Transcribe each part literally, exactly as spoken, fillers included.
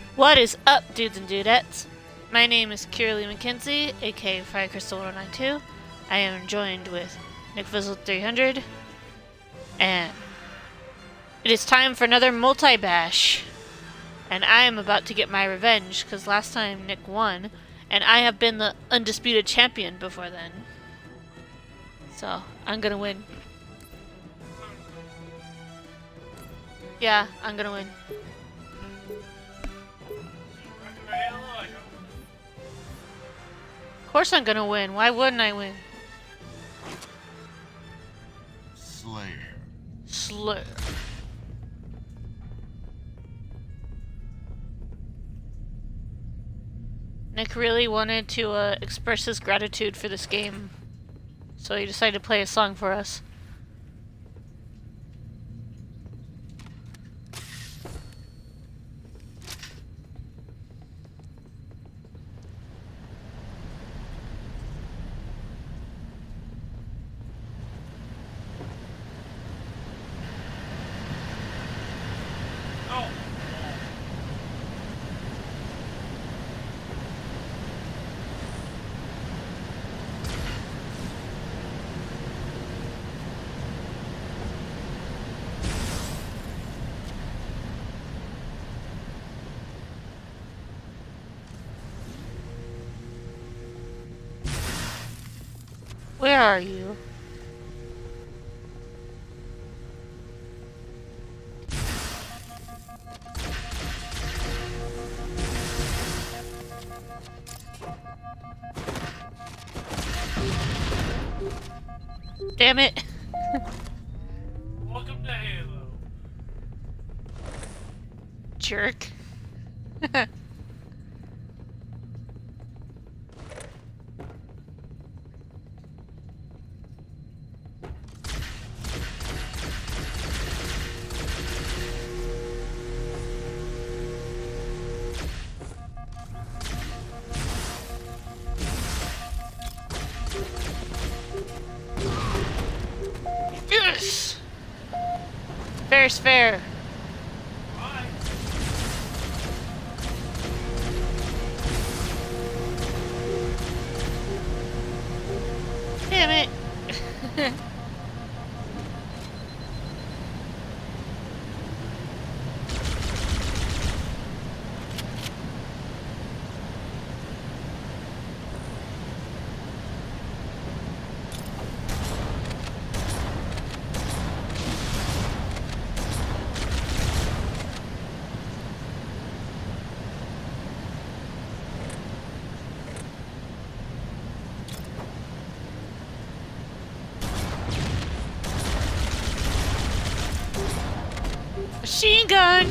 What is up, dudes and dudettes? My name is Kiralee McKenzie, aka Firecrystal one oh nine two. I am joined with Nick Fizzle three hundred, and it is time for another multi-bash. And I am about to get my revenge, because last time Nick won, and I have been the undisputed champion before then. So, I'm gonna win. Yeah, I'm gonna win. Of course I'm gonna win. Why wouldn't I win? Slayer. Slayer. Nick really wanted to uh, express his gratitude for this game, so he decided to play a song for us. Where are you? Damn it. Welcome to Halo. Jerk. Yes! Fair's fair. Bye. Damn it. Machine gun!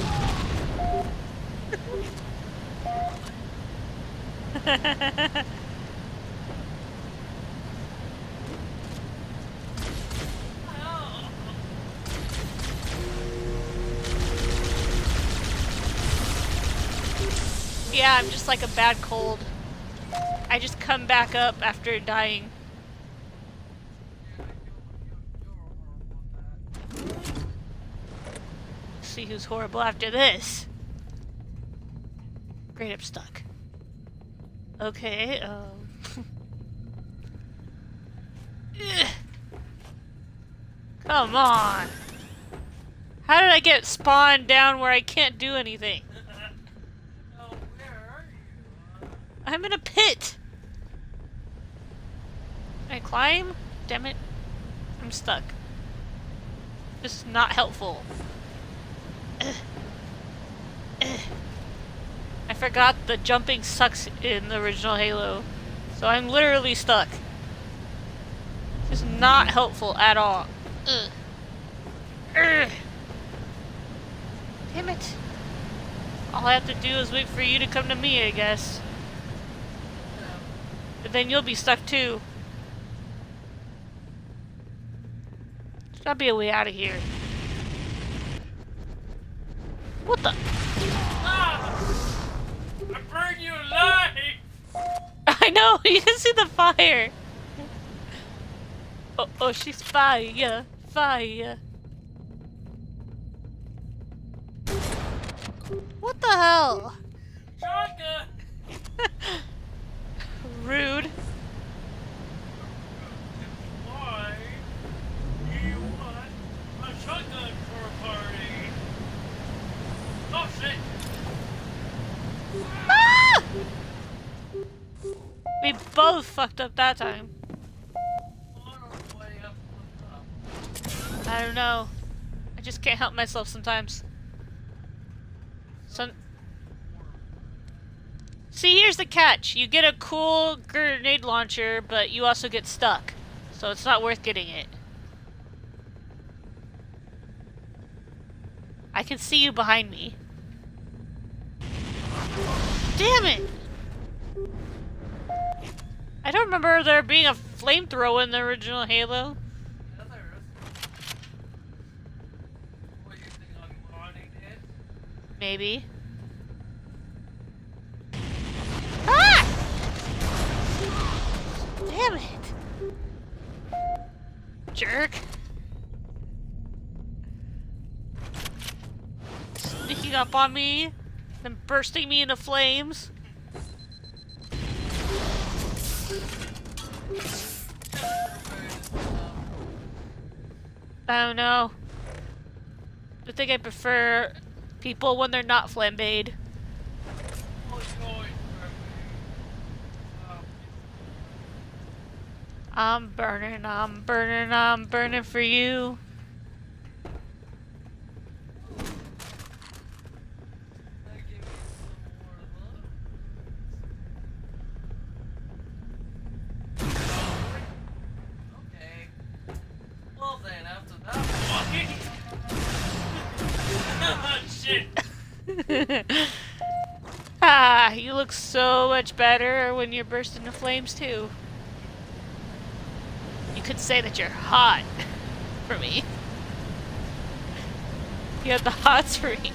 Yeah, I'm just like a bad cold. I just come back up after dying. See who's horrible after this. Great, I'm stuck. Okay, um... Come on! How did I get spawned down where I can't do anything? Oh, where are you? I'm in a pit! Can I climb? Damn it. I'm stuck. This is not helpful. I forgot the jumping sucks in the original Halo, so I'm literally stuck. It's not helpful at all. Ugh. Ugh. Damn it. All I have to do is wait for you to come to me, I guess. But then you'll be stuck too. There's gotta be a way out of here. What the? Ah! I burn you alive! I know, you can see the fire. Oh, oh, she's fire, fire. What the hell? Shotgun! Rude. Why do you want a shotgun for a party? Oh shit! Ah! We both fucked up that time. On our way up, up. I don't know. I just can't help myself sometimes. Some. See, here's the catch. You get a cool grenade launcher, but you also get stuck. So it's not worth getting it. I can see you behind me. Damn it! I don't remember there being a flamethrower in the original Halo. Yeah, there is. What do you think I'm modding it? Maybe. Ah! Damn it! Jerk. Sneaking up on me, then bursting me into flames. I don't know. I think I prefer people when they're not flambéed. Oh, it's going for me. Um, I'm burning, I'm burning, I'm burning for you. that gave me some more love. Okay. Well then, after that one. Shit! Ah, you look so much better when you're burst into flames too. You could say that you're hot for me. You have the hots for me.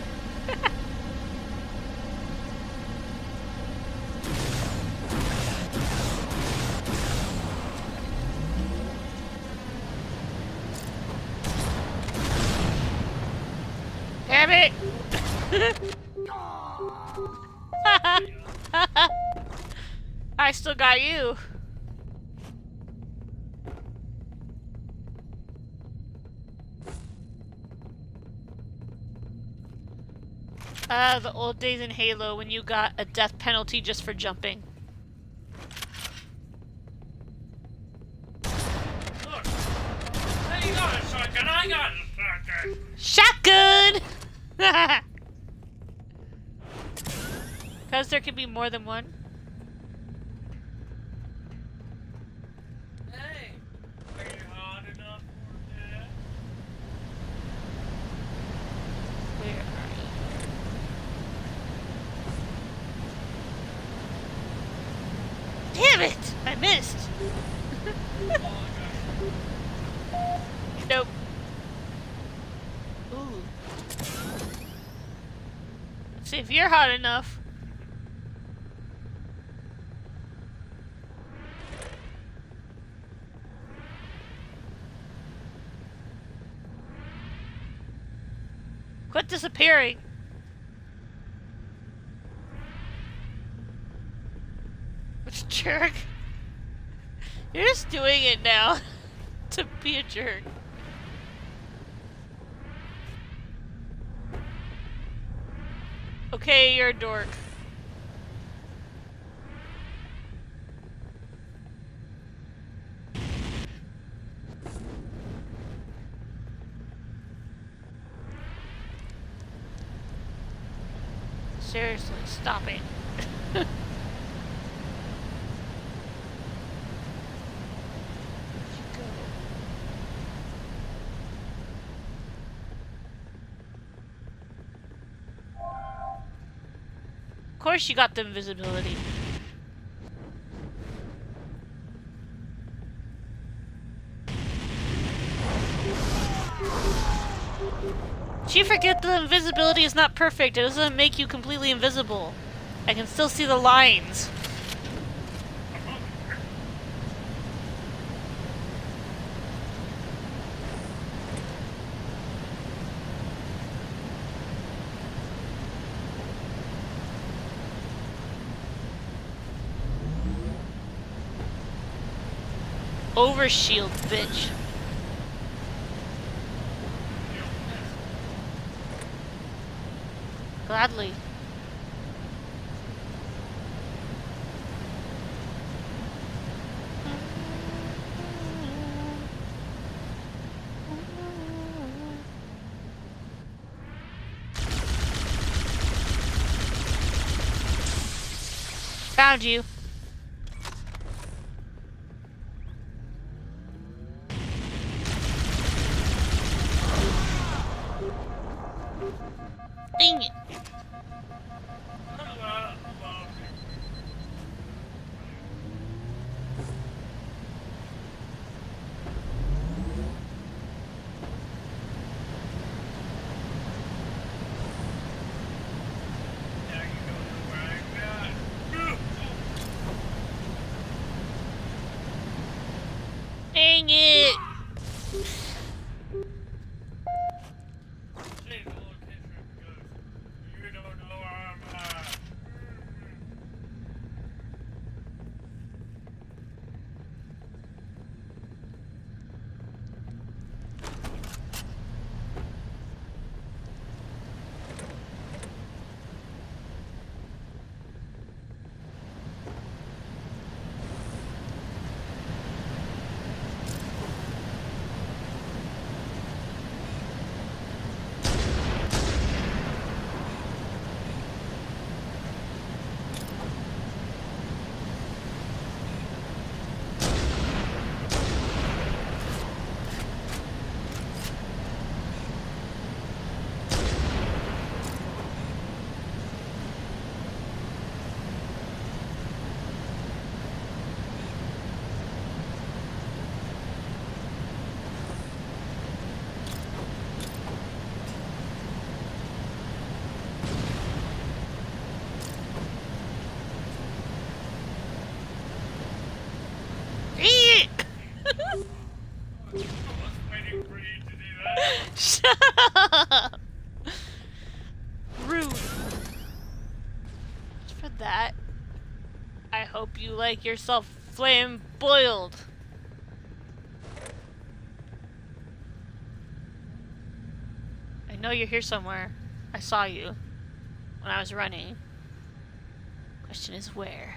Damn it! I still got you. Ah, the old days in Halo when you got a death penalty just for jumping. Look! Hey, you got a shotgun, I got a shotgun! Shotgun! Because there can be more than one. Hey! Are you hot enough for that? Where are you? Damn it! I missed! Oh, Nope. Ooh. Let's see if you're hot enough. Quit disappearing. Which jerk? You're just doing it now to be a jerk. Okay, you're a dork. Seriously, stop it. Of course you got the invisibility. Do you forget the invisibility is not perfect? It doesn't make you completely invisible. I can still see the lines. Overshield, bitch. Gladly. Found you. Dang it. Dang it! Shut up! Rude. Just for that, I hope you like yourself flame boiled. I know you're here somewhere. I saw you when I was running. Question is where?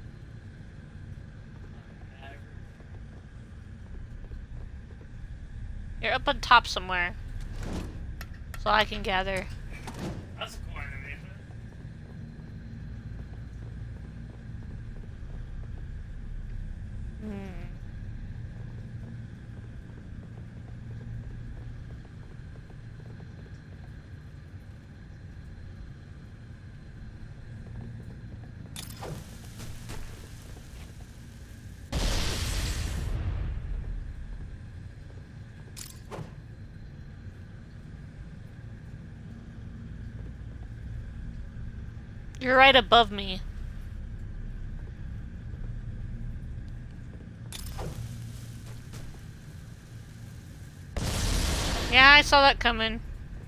You're up on top somewhere. That's all I can gather. That's quite amazing. Hmm. You're right above me. Yeah, I saw that coming.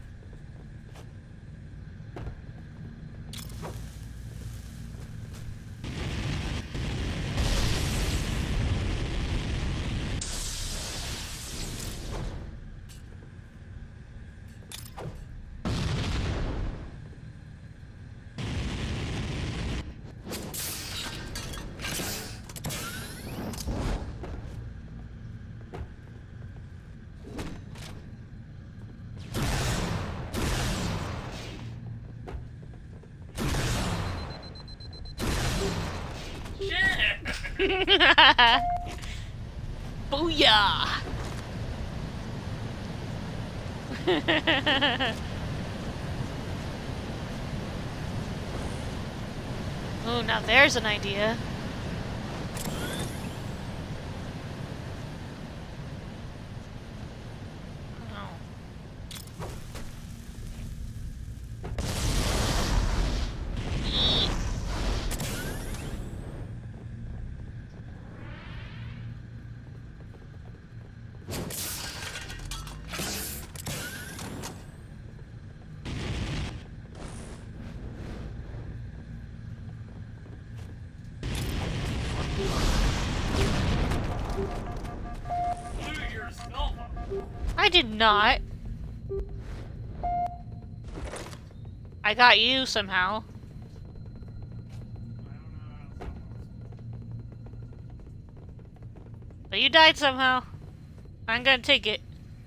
Booyah! Oh, now there's an idea. I did not. I got you somehow. But you died somehow. I'm gonna take it.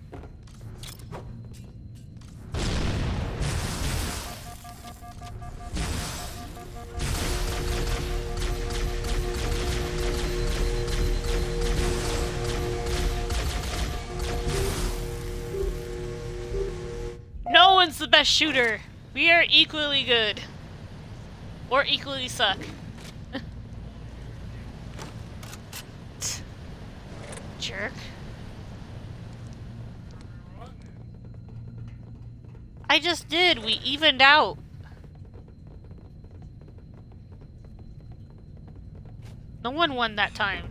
No one's the best shooter. We are equally good. Or equally suck. Jerk. I just did. We evened out. No one won that time.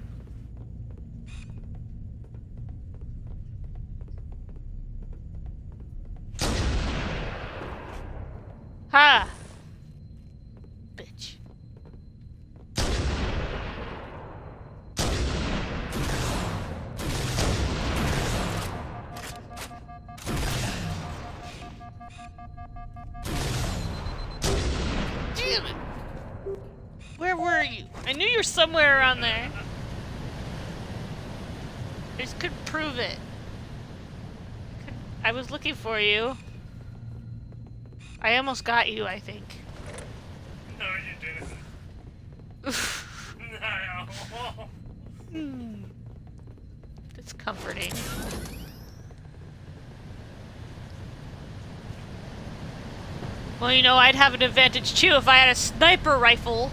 Ha! Bitch. Damn it! Where were you? I knew you were somewhere around there. I just couldn't prove it. I was looking for you. I almost got you, I think. No, you didn't. No. Hmm. It's comforting. Well, you know, I'd have an advantage too if I had a sniper rifle.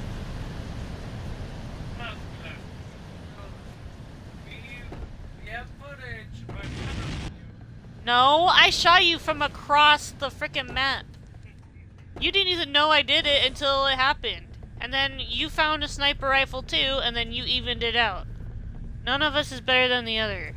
No, I shot you from across the frickin' map. You didn't even know I did it until it happened. And then you found a sniper rifle too, and then you evened it out. None of us is better than the other.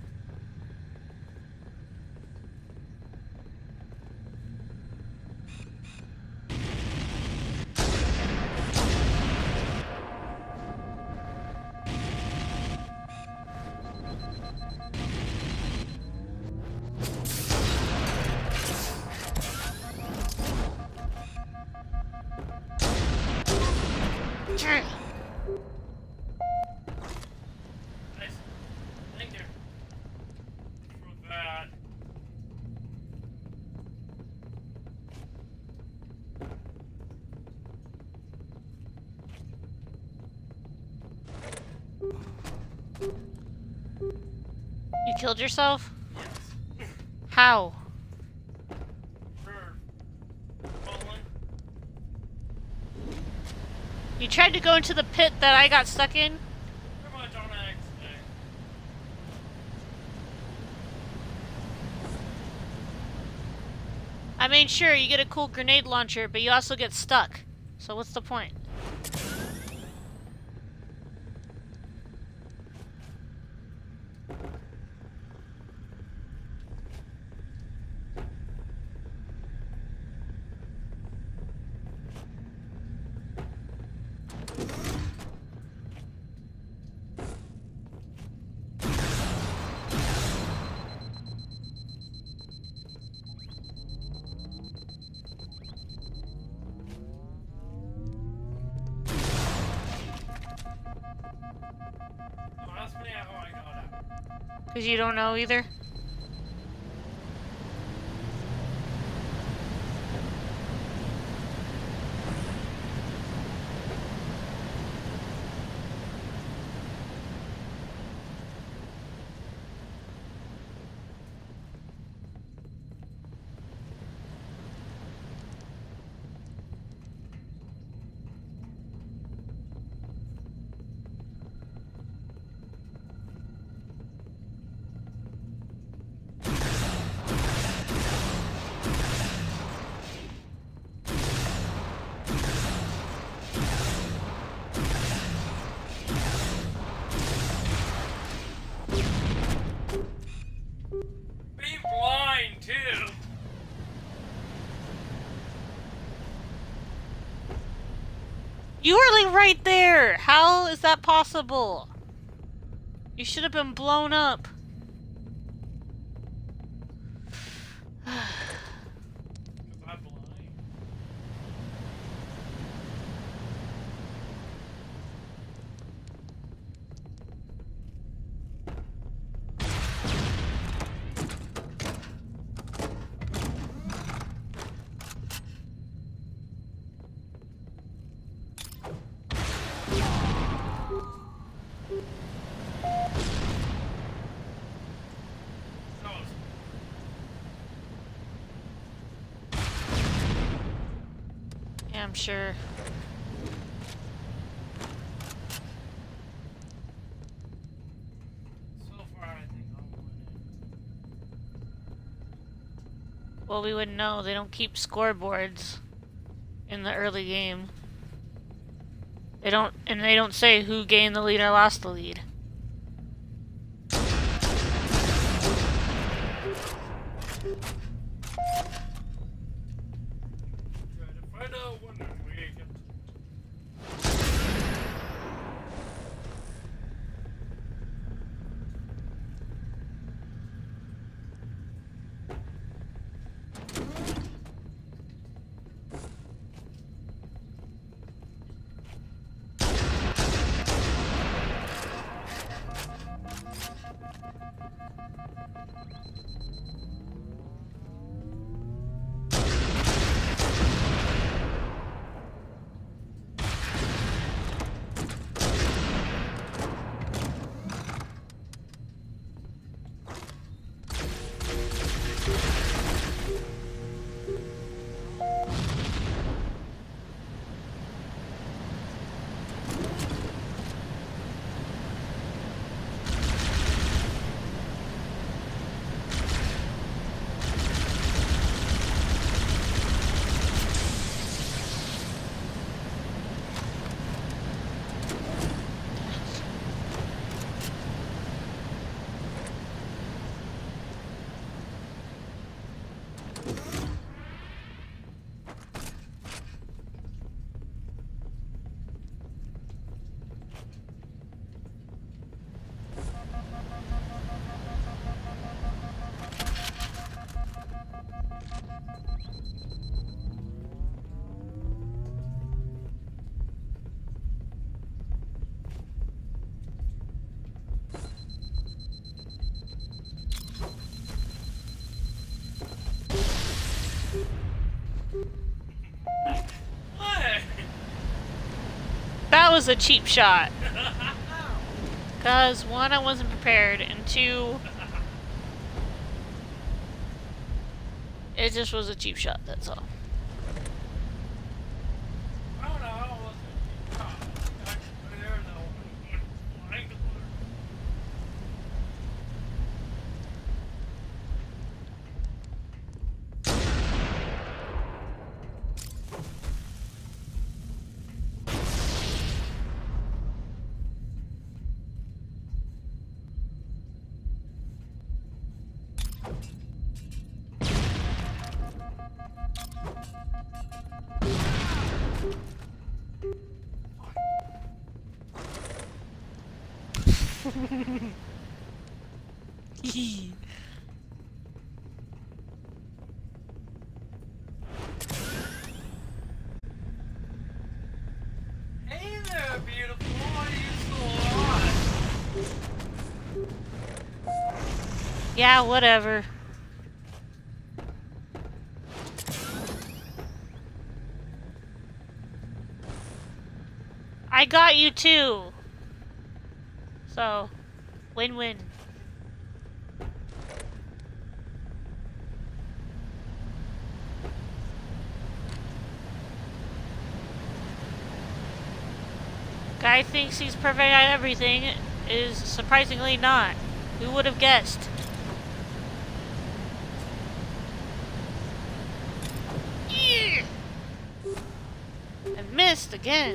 Nice. Thank you for that. You killed yourself? Yes. How? For falling. You tried to go into the pit that I got stuck in? Pretty much on accident. I mean, sure, you get a cool grenade launcher, but you also get stuck. So what's the point? Don't ask me how I got out. Because you don't know either? Being blind too. You were like right there! How is that possible? You should have been blown up. Yeah, I'm sure. So far, I think I'm winning. Well, we wouldn't know. They don't keep scoreboards in the early game. They don't, and they don't say who gained the lead or lost the lead. Try to find out when we get. What? That was a cheap shot. Cause one, I wasn't prepared, and two, it just was a cheap shot, that's all. I don't know how it was. Oh, there though. Flying to water. Hey there, beautiful. Why are you so hot? Yeah, whatever. I got you too. So, win-win. Guy thinks he's perfect at everything, is surprisingly not. Who would have guessed? Yeah! I missed again.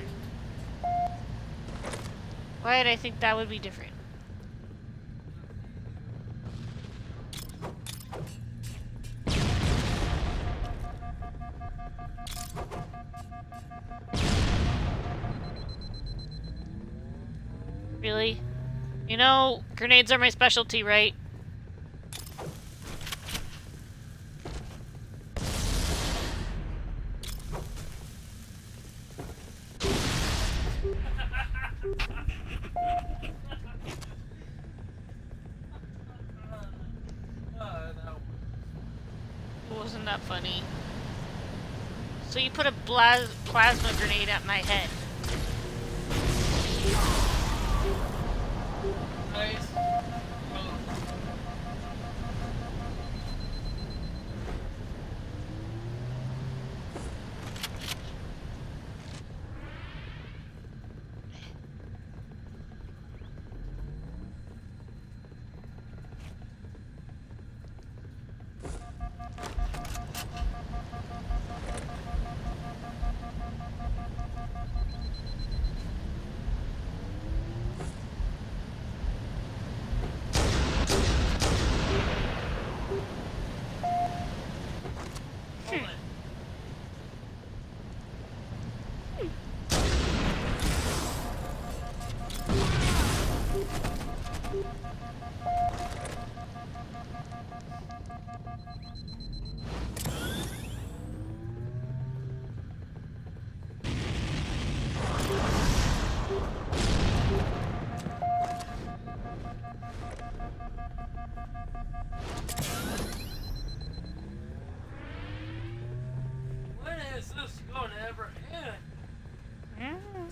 Why did I think that would be different? Really? You know, grenades are my specialty, right? Wasn't that funny? So you put a blas plasma grenade at my head. Nice. When is this going to ever end? Mm.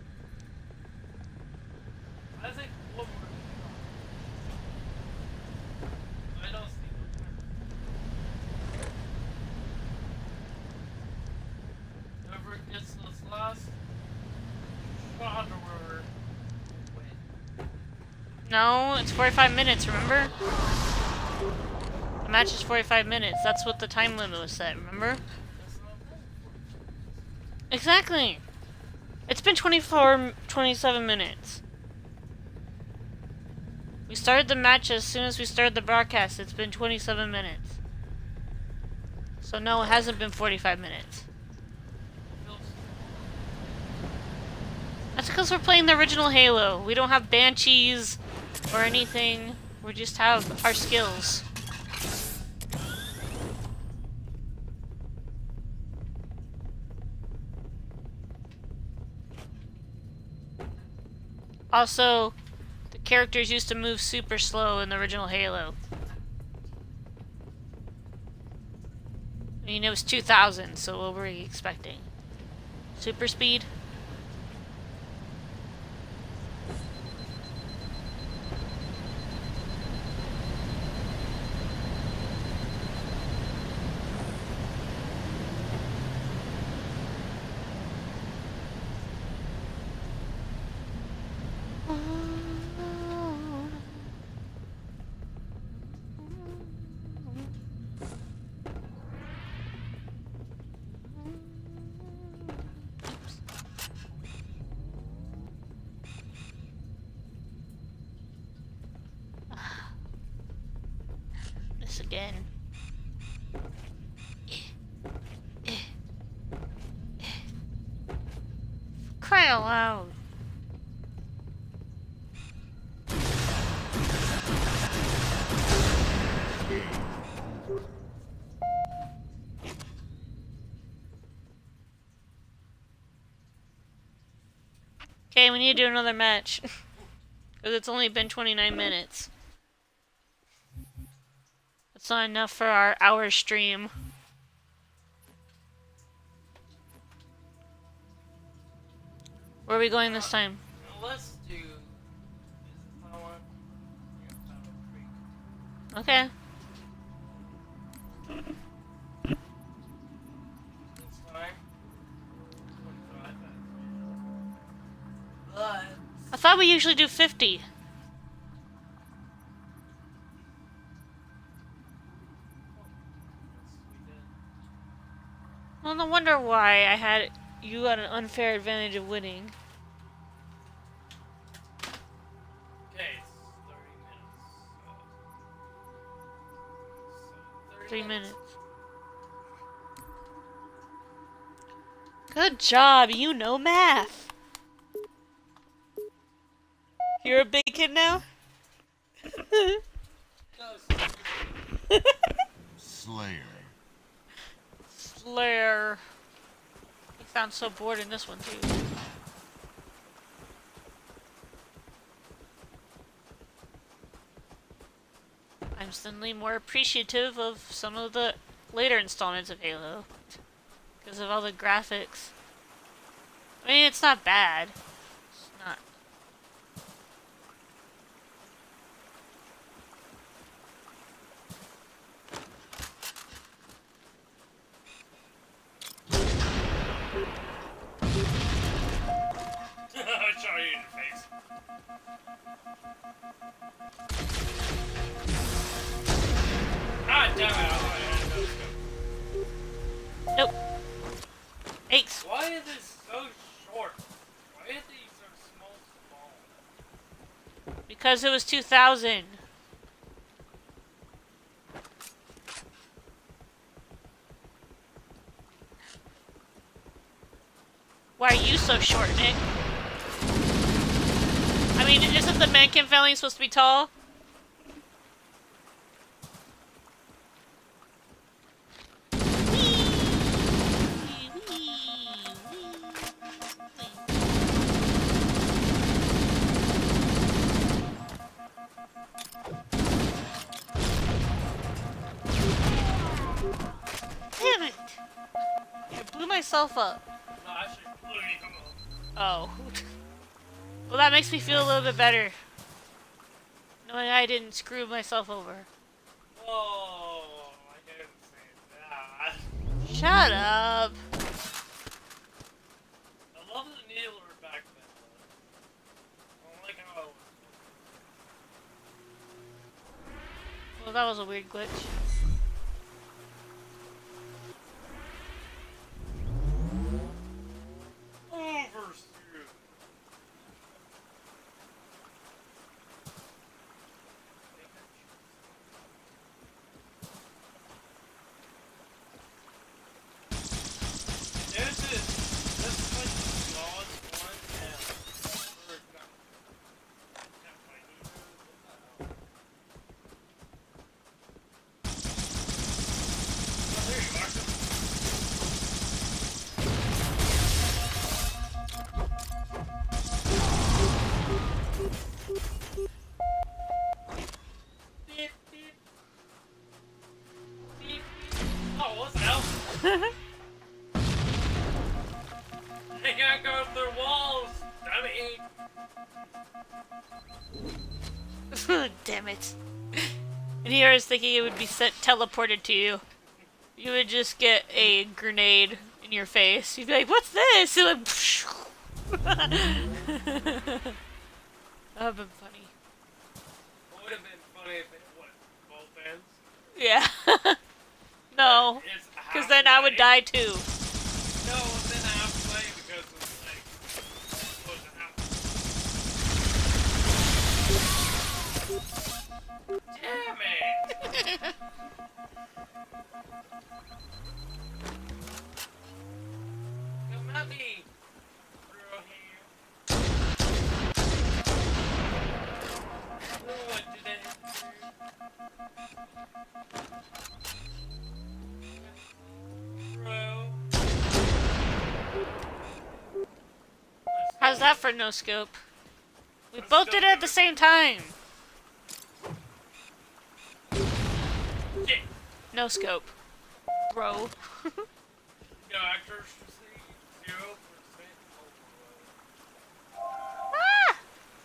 I think one more. I don't see the time. Whoever gets this last shot or win. No, it's forty-five minutes, remember? The match is forty-five minutes. That's what the time limit was set, remember? That's not bad. Exactly. It's been twenty-four, twenty-seven minutes. We started the match as soon as we started the broadcast. It's been twenty-seven minutes. So no, it hasn't been forty-five minutes. That's because we're playing the original Halo. We don't have banshees or anything. We just have our skills. Also, the characters used to move super slow in the original Halo. I mean, it was two thousand, so what were you expecting? Super speed? This again. Cry out loud. Okay, we need to do another match. Because it's only been twenty-nine minutes. That's not enough for our hour stream. Where are we going this time? Let's do. Power. Okay. This time. twenty-five. But. I thought we usually do fifty. Well, no wonder why I had you had an unfair advantage of winning. Okay, it's thirty minutes. So, thirty Three minutes. Good job, you know math. You're a big kid now? Slayer. Slayer. He sounds so bored in this one too. I'm suddenly more appreciative of some of the later installments of Halo. Because of all the graphics. I mean, it's not bad. It's not. I shot you in the face. God damn it, I thought I had no scope. Nope. Aches. Why is this so short? Why are these so small, small? Because it was two thousand. Why are you so short, Nick? I mean, isn't the Mankin family supposed to be tall? myself up. No, actually, look at me, come on. Oh. Well, that makes me feel a little bit better. Knowing I didn't screw myself over. Whoa, I didn't say that. Shut up. I love the needler back then. I don't like how it was. Well, that was a weird glitch. Oversteer. This is this is like the God's one now. Or not. Not my heroes. Oh, there you are. Beep, beep. Beep, beep. Oh, what the hell? I can't go through walls, dummy. Damn it. And here I was thinking it would be sent teleported to you. You would just get a grenade in your face. You'd be like, what's this? And like, that would have been funny. It would have been funny if it was both ends. Yeah. No. It's Because then I would die too. No, and then halfway because it's like supposed to happen. Damn it! Come at me, girl here. What did I Bro. How's that for no scope? We both did it at the same time. Yeah. No scope. Bro. Go actors to see zero percent Ah!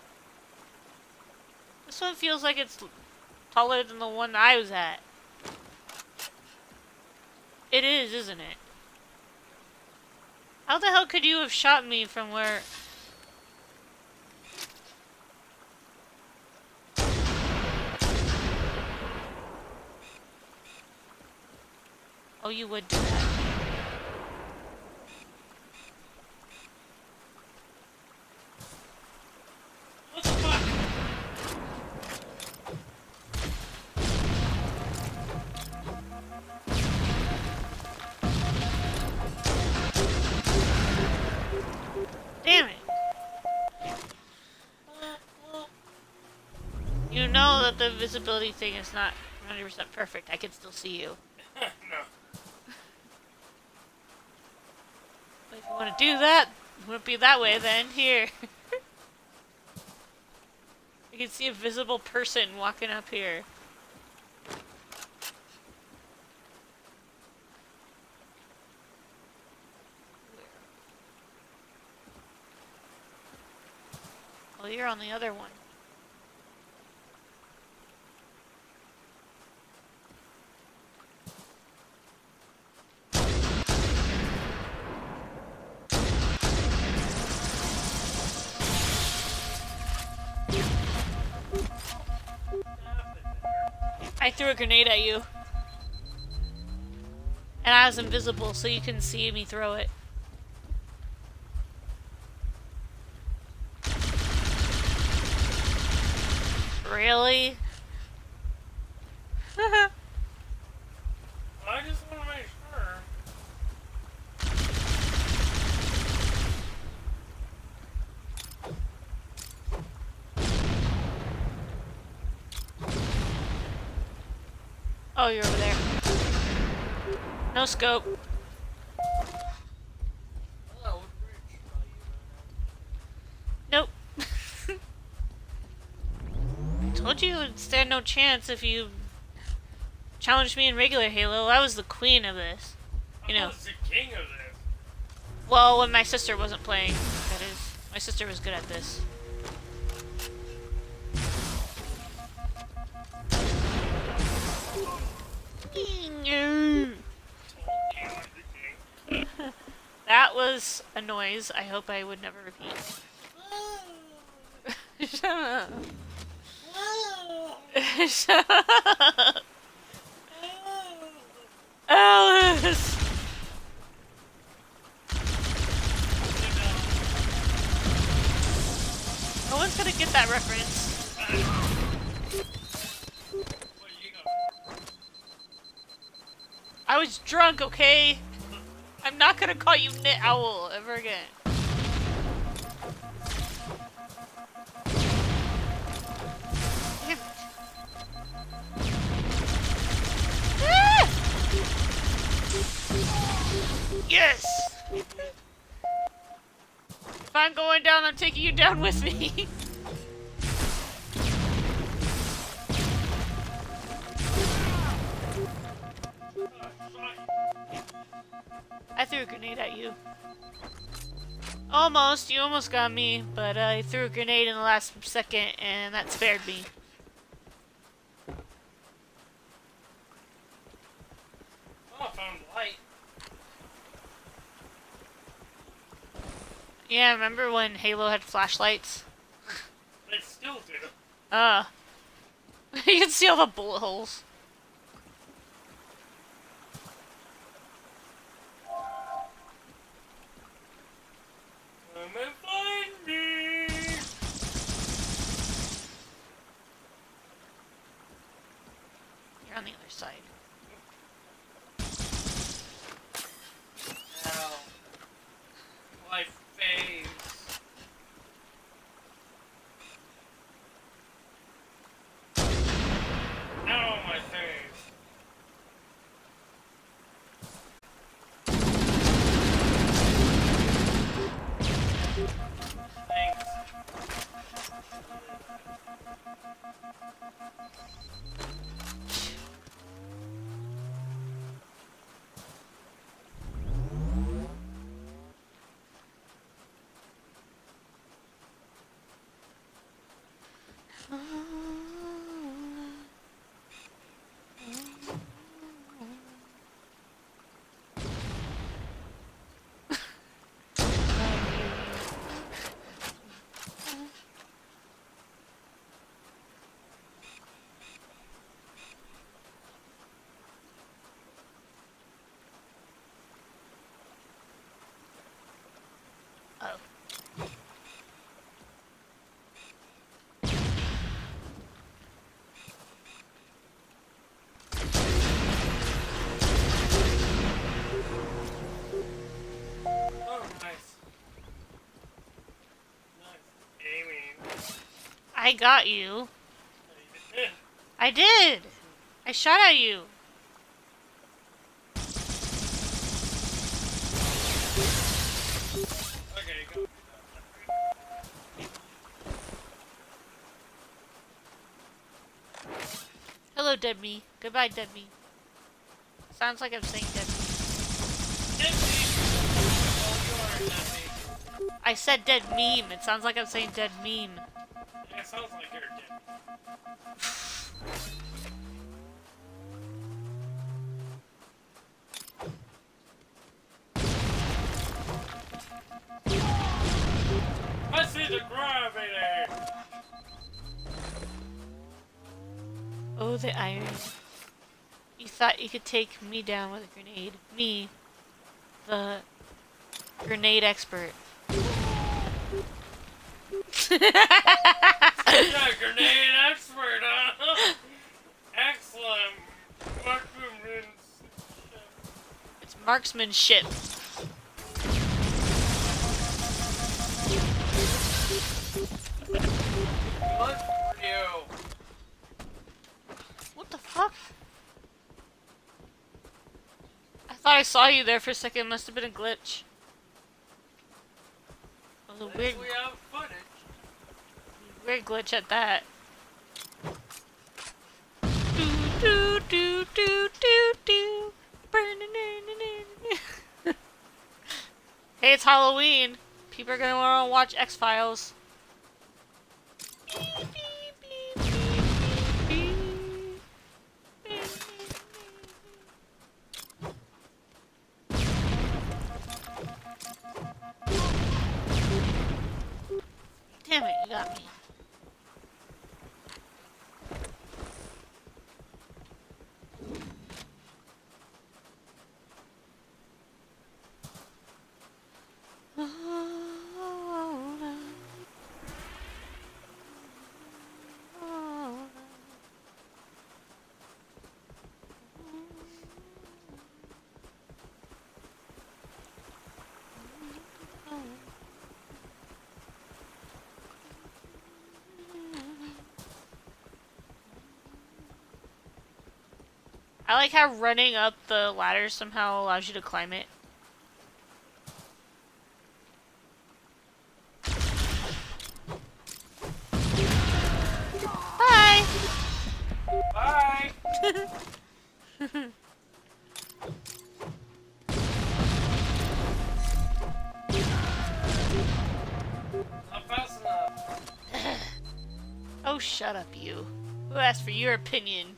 This one feels like it's taller than the one I was at. It is, isn't it? How the hell could you have shot me from where... Oh, you would do that. What the fuck? Damn it. You know that the visibility thing is not one hundred percent perfect. I can still see you. No. But if you want to do that, it wouldn't be that way then. Here. You can see a visible person walking up here. Well, you're on the other one. I threw a grenade at you. And I was invisible, so you couldn't see me throw it. Really? I just want to make sure. Oh, you're over there. No scope. Hello, bridge. Nope. Told you it would stand no chance if you challenged me in regular Halo. I was the queen of this. You I know. was the king of this. Well, when my sister wasn't playing, that is. My sister was good at this. That was a noise I hope I would never repeat. Shut up. Shut up. Alice! No one's gonna get that reference. I was drunk, okay? I'm not gonna call you Knit Owl ever again. Damn it. Ah! Yes! If I'm going down, I'm taking you down with me. I threw a grenade at you. Almost, you almost got me, but uh, I threw a grenade in the last second and that spared me. Oh, I found light. Yeah, remember when Halo had flashlights? They still do. Uh. You can see all the bullet holes. Come and find me. You're on the other side. Ow. My face. Ow, my face. Thanks. Oh. Oh, nice. Nice aiming. I got you. Yeah. I did. I shot at you. Okay, go. Hello, dead me. Goodbye, dead me. Sounds like I'm saying dead me. Dead me. Oh, you are dead me. I said dead meme. It sounds like I'm saying dead meme. Yeah, it sounds like you're dead. I see the gravity! Oh, the irony. You thought you could take me down with a grenade. Me, the grenade expert. Yeah, grenade expert, huh? Excellent. It's marksmanship. Good for you. What the fuck? I thought I saw you there for a second. Must have been a glitch. It was a At weird, least we have footage. weird glitch at that. Do do do do do do. Hey, it's Halloween. People are gonna wanna watch X-Files. Damn it, you got me. I like how running up the ladder somehow allows you to climb it. Bye! Bye! Not fast enough. Oh, shut up, you. Who asked for your opinion?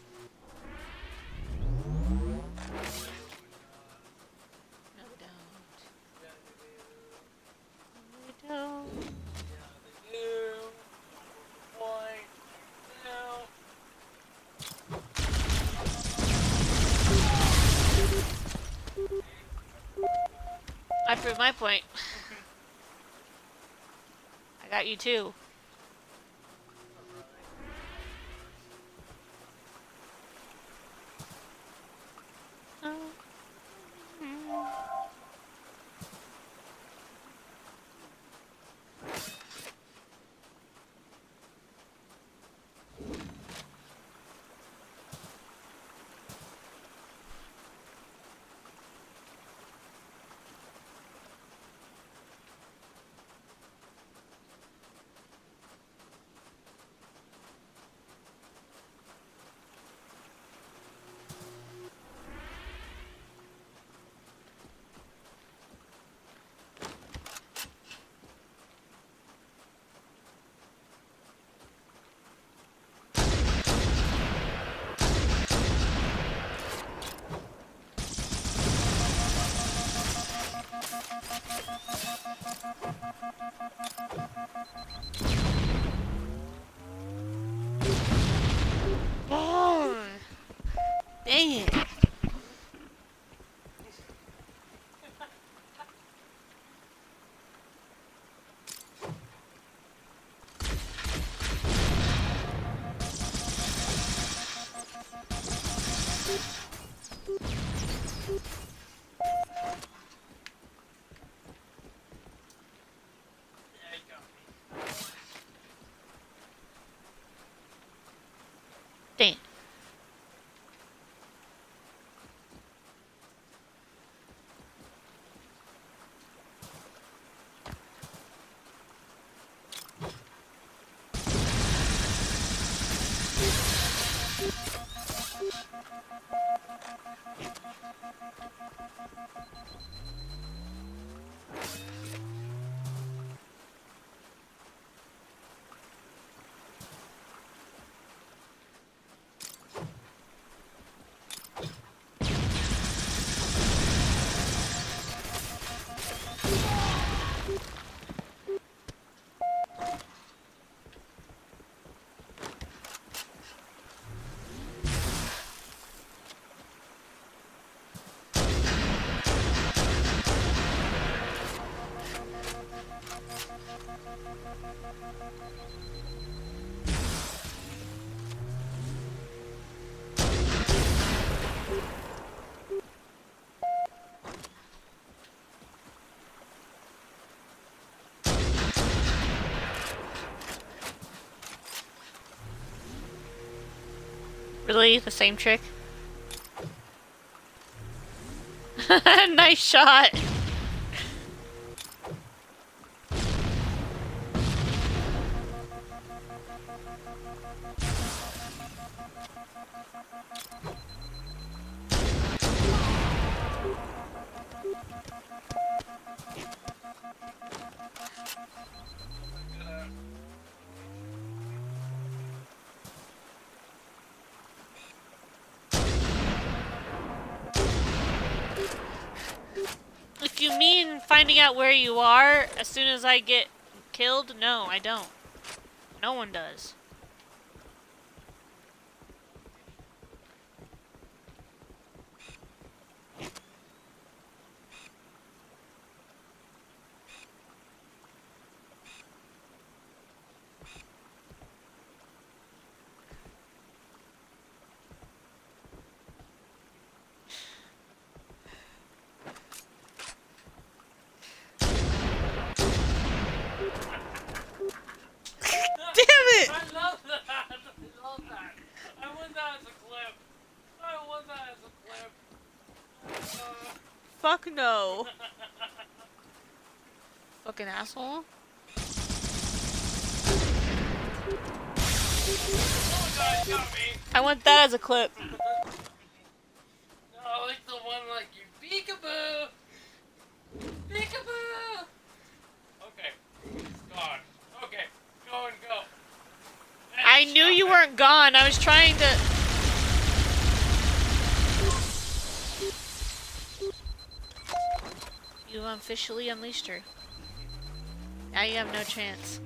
No, we don't. No, we don't. Yeah, they do. Point. No. I proved my point. I got you too. Oh, dang it. Yeah, you got me. Damn. Really? The same trick? Nice shot! finding out where you are as soon as I get killed? No, I don't. No one does. I love that! I love that! I want that as a clip! I want that as a clip! Uh, Fuck no. Fucking asshole. oh god, you got me! I want that as a clip. No, I like the one like you peekaboo! Peekaboo! Okay, he's gone. Okay, go and go. I knew you weren't gone. I was trying to... You officially unleashed her. Now you have no chance.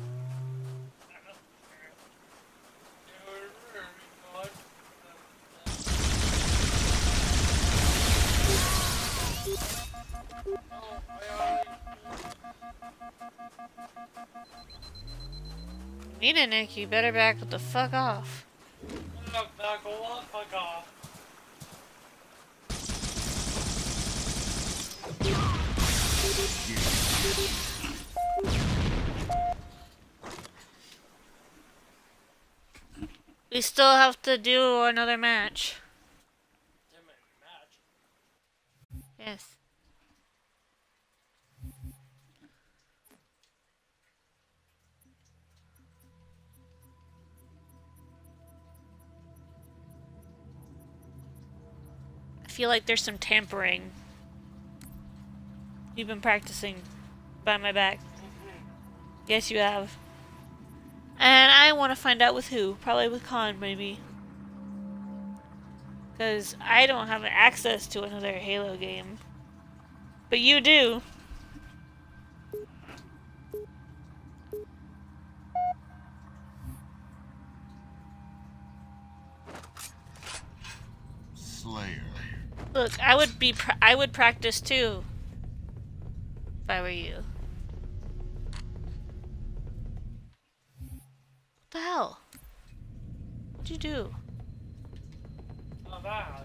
Need it, Nick. You better back the fuck off. Back off, fuck off. We still have to do another match. Yes. I feel like there's some tampering. You've been practicing by my back. Yes, you have. And I want to find out with who. Probably with Khan, maybe. Because I don't have access to another Halo game. But you do. Slayer. Look, I would be pr I would practice too. If I were you. What the hell? What'd you do? Oh, that.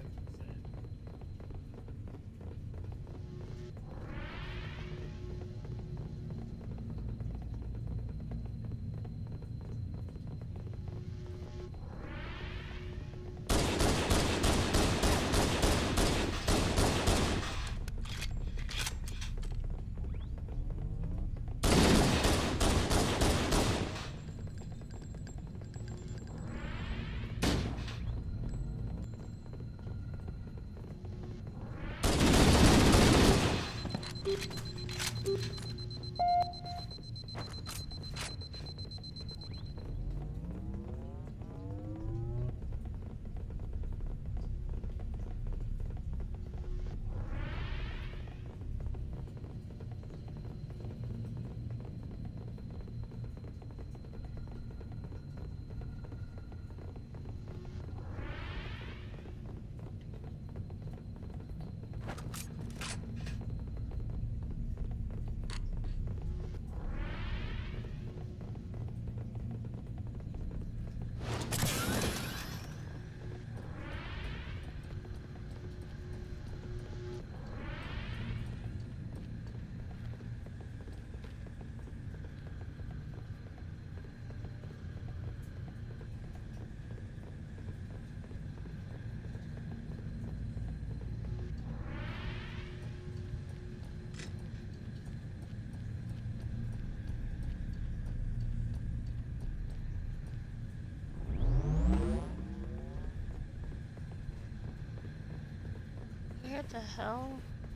Where the hell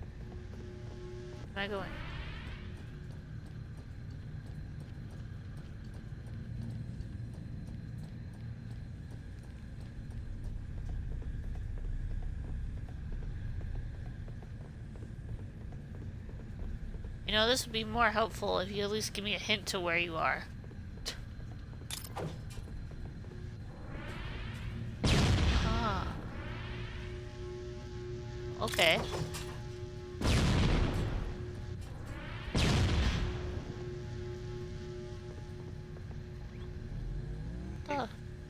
am I going? know, this would be more helpful if you at least give me a hint to where you are. Ah. Okay. Oh.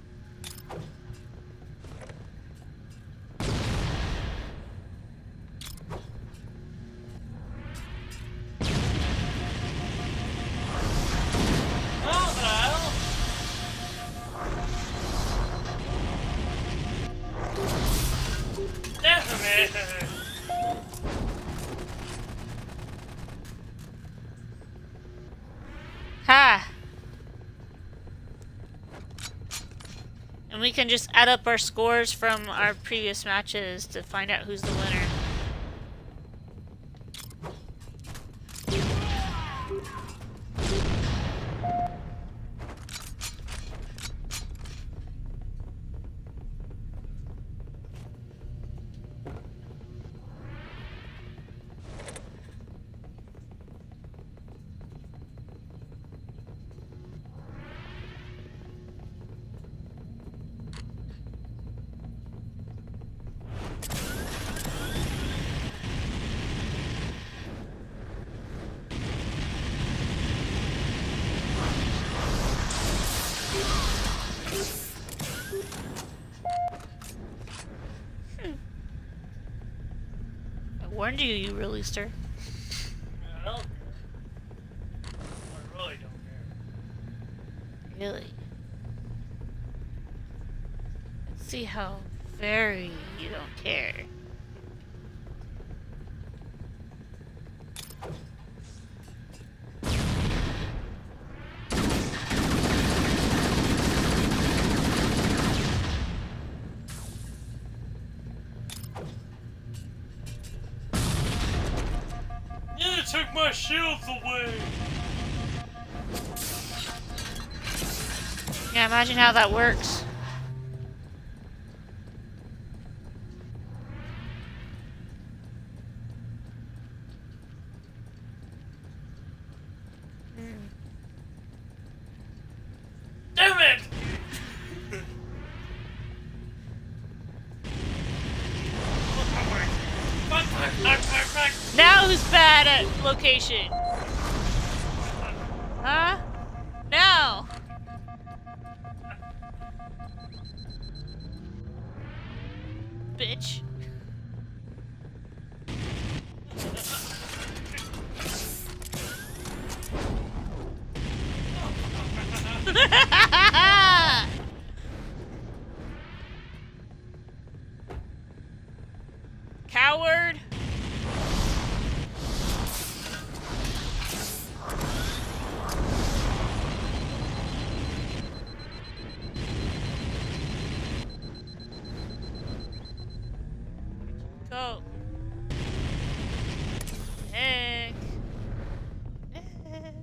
Ha! And we can just add up our scores from our previous matches to find out who's the winner. Warned you, you released her. I don't care. I really don't care. Really? Let's see how very you don't care. Took my shields away. Yeah, imagine how that works. Mm. Damn it! Now who's bad at location? Huh? Now! Bitch. Coward. Go. Heck. Heck.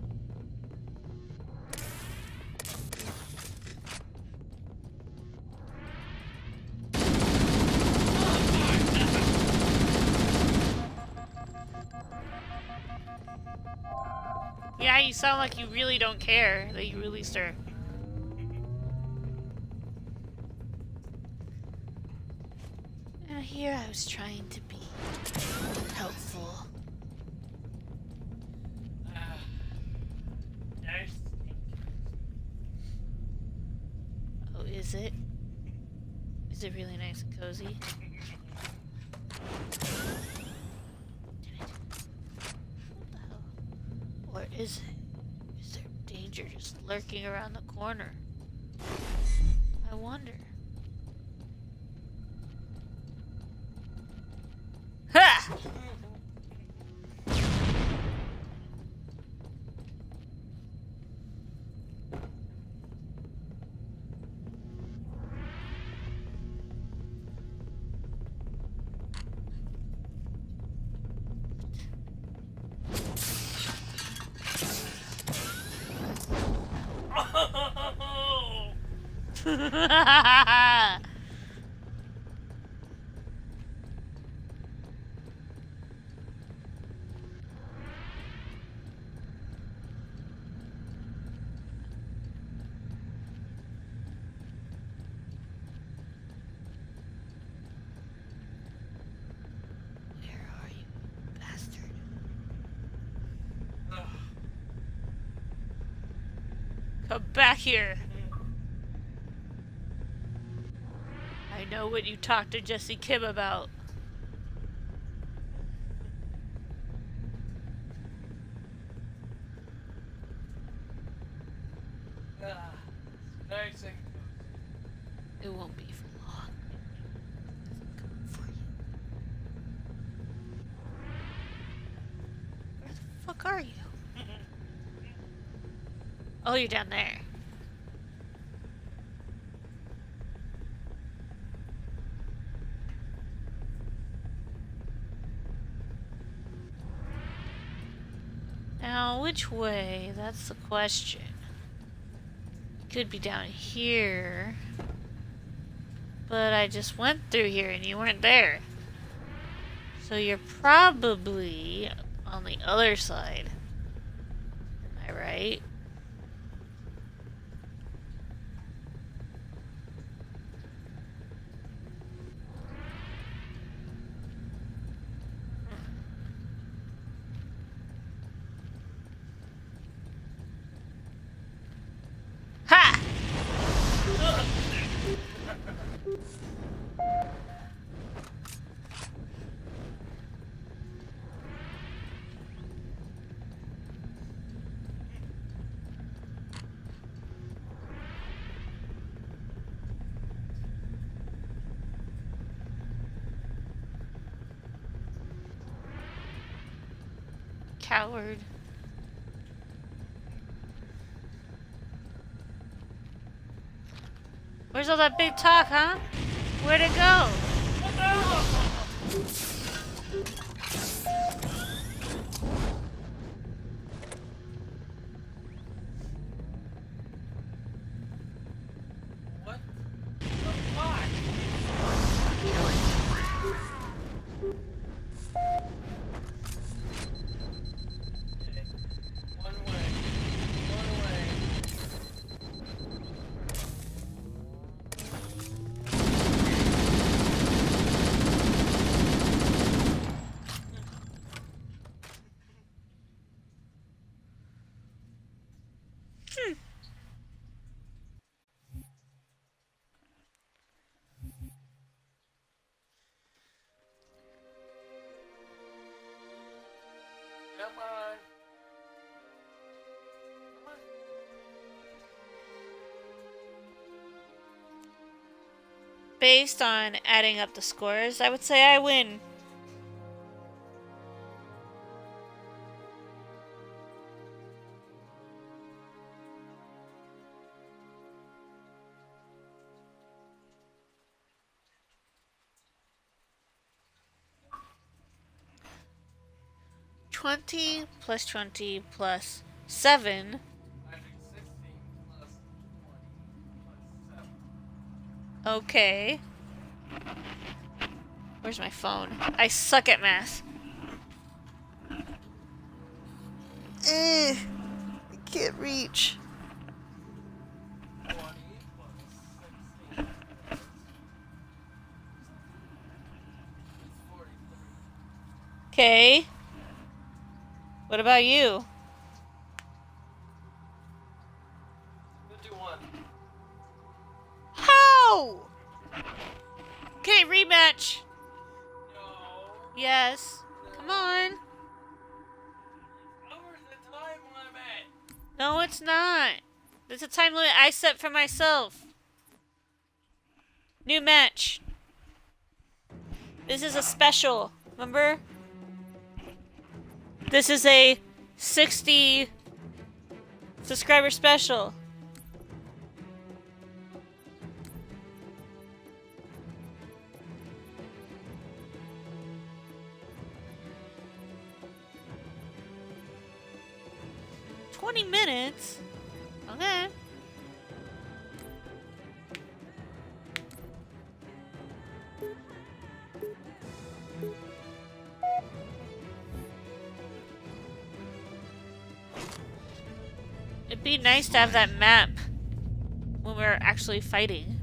Yeah, you sound like you really don't care that you released her. Now here I was trying to be helpful. Uh, nice. Oh, is it? Is it really nice and cozy? Or is it? Is there danger just lurking around the corner? I wonder. Ha! Come back here. I know what you talked to Jesse Kim about. Ah, nice and It won't be for long. Coming for you. Where the fuck are you? Oh, you're down there. Now, which way? That's the question. Could be down here. But I just went through here and you weren't there. So you're probably on the other side. Am I right? Ha! Coward. Where's all that big talk, huh? Where'd it go? what the fuck? Okay. One way. One way. Hmm. Come on. Come on. Based on adding up the scores, I would say I win. Twenty plus twenty plus seven. I think sixteen plus twenty plus seven. Okay. Where's my phone? I suck at math. Eh, I can't reach. twenty plus sixteen is forty-three. Okay. What about you? fifty-one. How? Okay, rematch. No. Yes. Come on. Over the time limit. No, it's not. There's a time limit I set for myself. New match. This is a special. Remember? This is a sixty subscriber special. twenty minutes? Okay. It'd be nice to have that map when we're actually fighting.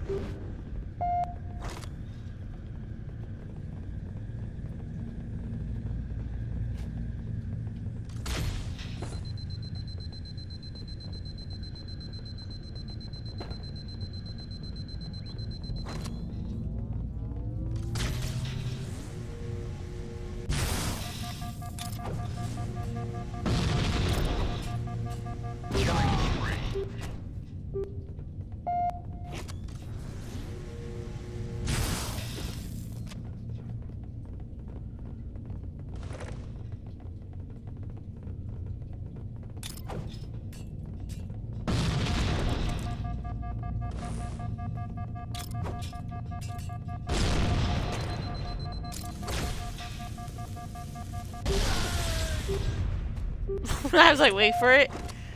I was like, wait for it.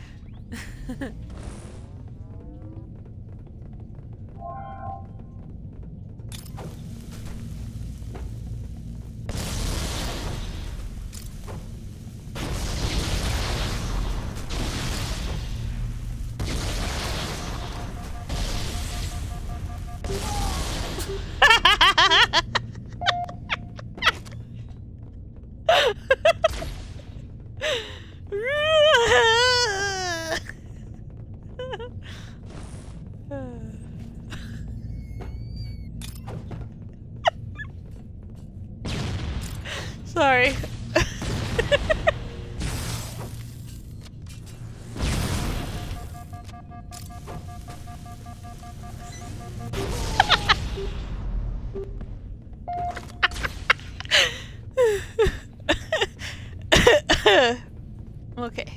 Sorry. Okay.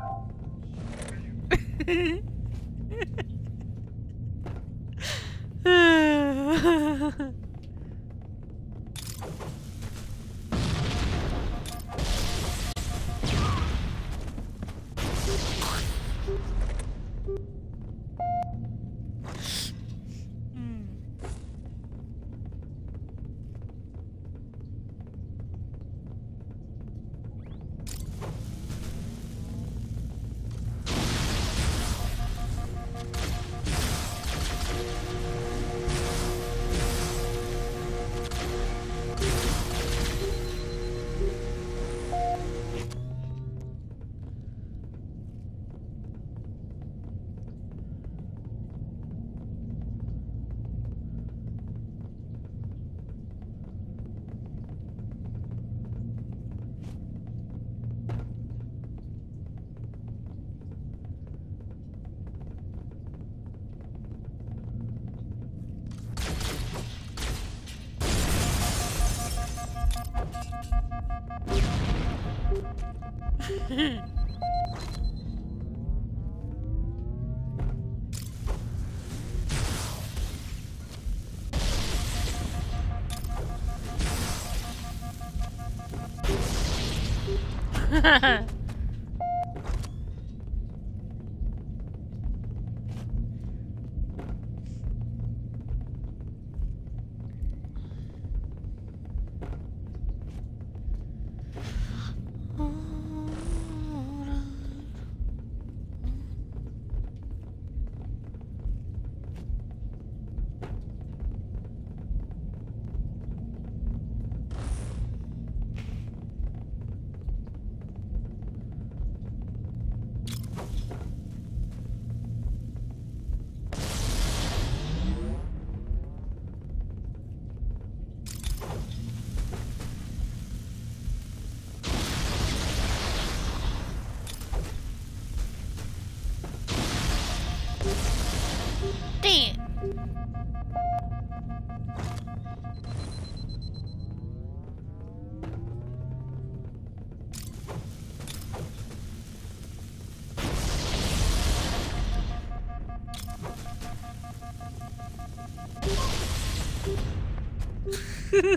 You're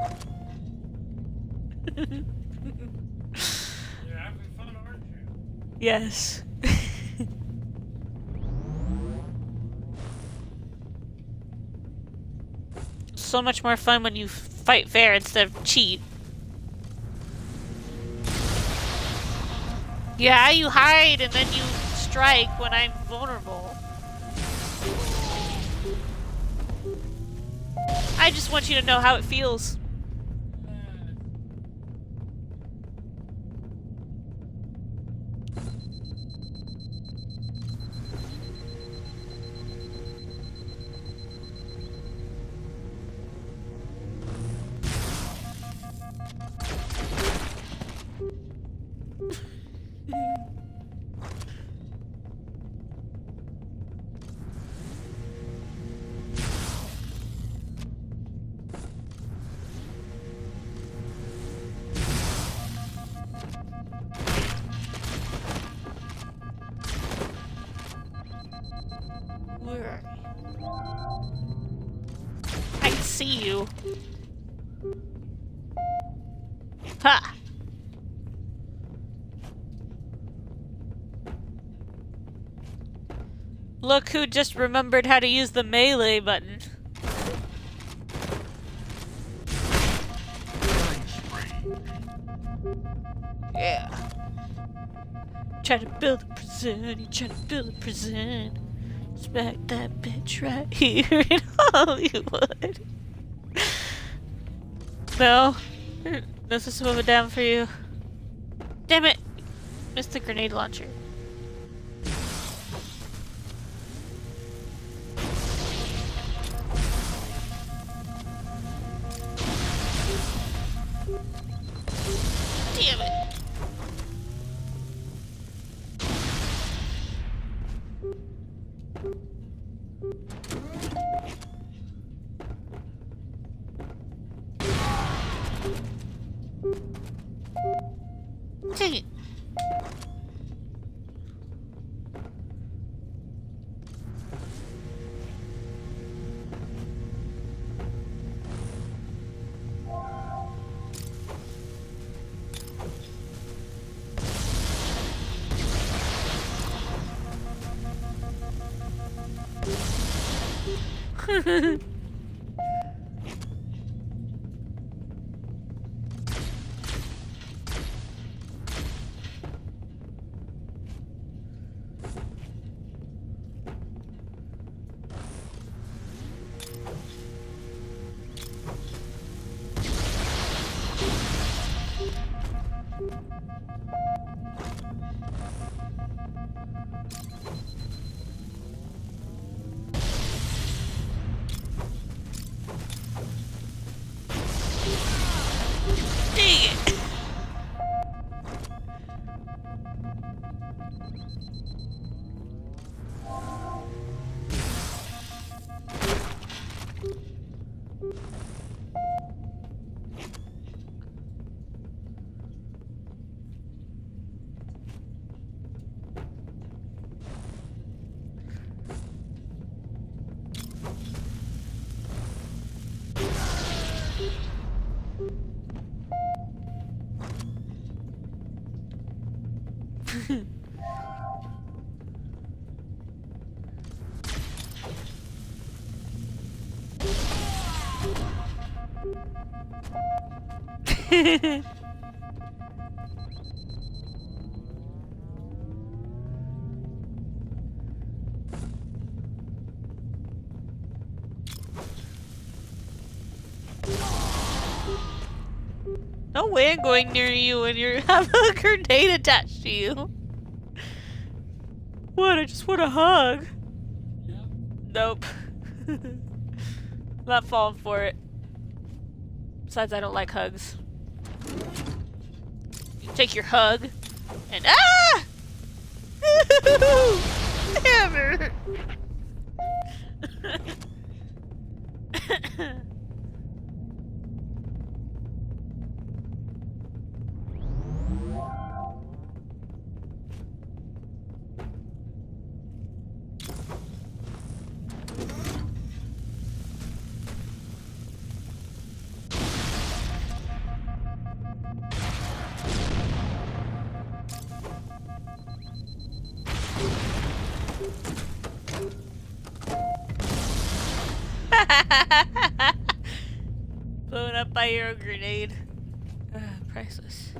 having fun, aren't you? Yes. So much more fun when you fight fair instead of cheat. Yeah, you hide and then you strike when I'm vulnerable. I just want you to know how it feels. Where are you? I can see you. Ha! Look who just remembered how to use the melee button. Yeah. Try to build a prison, you try to build a prison. Smack that bitch right here in Hollywood. No? No system of a down for you. Damn it! Missed the grenade launcher. Damn it! Dang it. No way I'm going near you when you have a grenade attached to you. What? I just want a hug. Yep. Nope. Not falling for it. Besides, I don't like hugs. You take your hug and ah! Damn it! Blown up by your own grenade. Uh, priceless.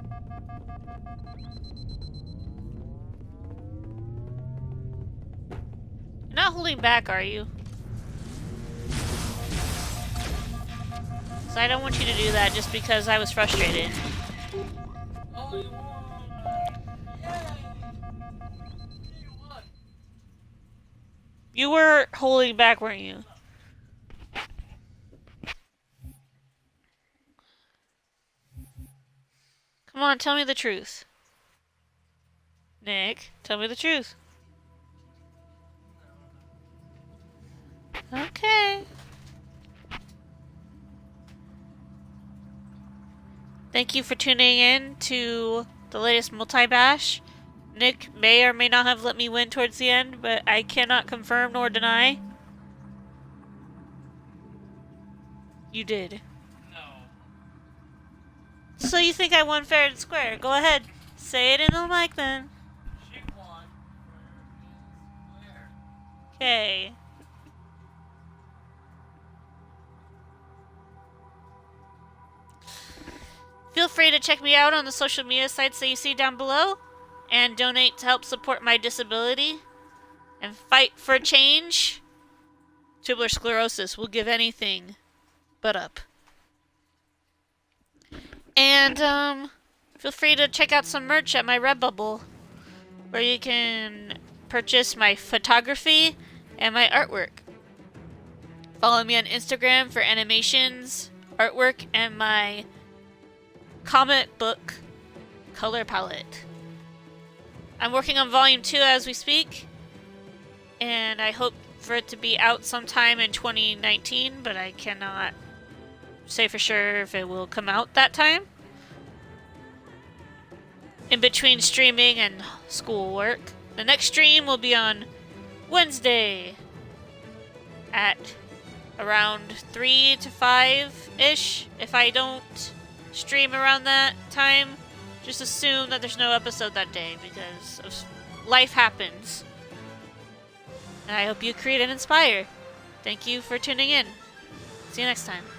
You're not holding back, are you? So I don't want you to do that just because I was frustrated. Oh, you won! Yay! You won! You were holding back, weren't you? Come on, tell me the truth. Nick, tell me the truth. Okay. Thank you for tuning in to the latest multi-bash. Nick may or may not have let me win towards the end, but I cannot confirm nor deny. You did. No. So you think I won fair and square? Go ahead. Say it in the mic then. She won fair and square. Okay. Feel free to check me out on the social media sites that you see down below and donate to help support my disability and fight for change. Tubular sclerosis will give anything but up. And um, feel free to check out some merch at my Redbubble where you can purchase my photography and my artwork. Follow me on Instagram for animations, artwork, and my comic book color palette. I'm working on volume two as we speak, and I hope for it to be out sometime in twenty nineteen, but I cannot say for sure if it will come out that time. In between streaming and schoolwork. The next stream will be on Wednesday at around three to five-ish. If I don't stream around that time, just assume that there's no episode that day because of life happens. And I hope you create and inspire. Thank you for tuning in. See you next time.